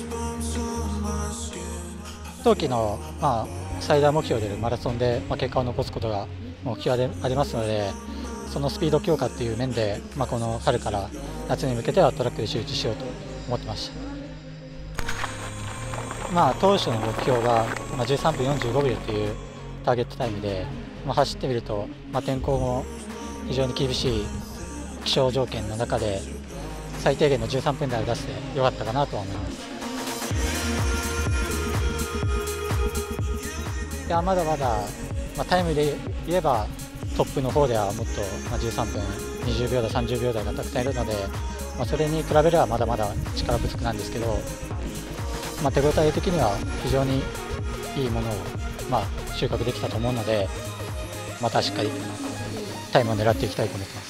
冬季の、最大目標であるマラソンで、結果を残すことが目標でありますので、そのスピード強化という面で、この春から夏に向けてはトラックで集中しようと思ってました。当初の目標が、13分45秒というターゲットタイムで、走ってみると、天候も非常に厳しい気象条件の中で最低限の13分台を出してよかったかなとは思います。いやまだまだ、タイムで言えばトップの方ではもっと、13分20秒台30秒台がたくさんいるので、それに比べればまだまだ力不足なんですけど、手応え的には非常にいいものを、収穫できたと思うので、またしっかりタイムを狙っていきたいと思ってます。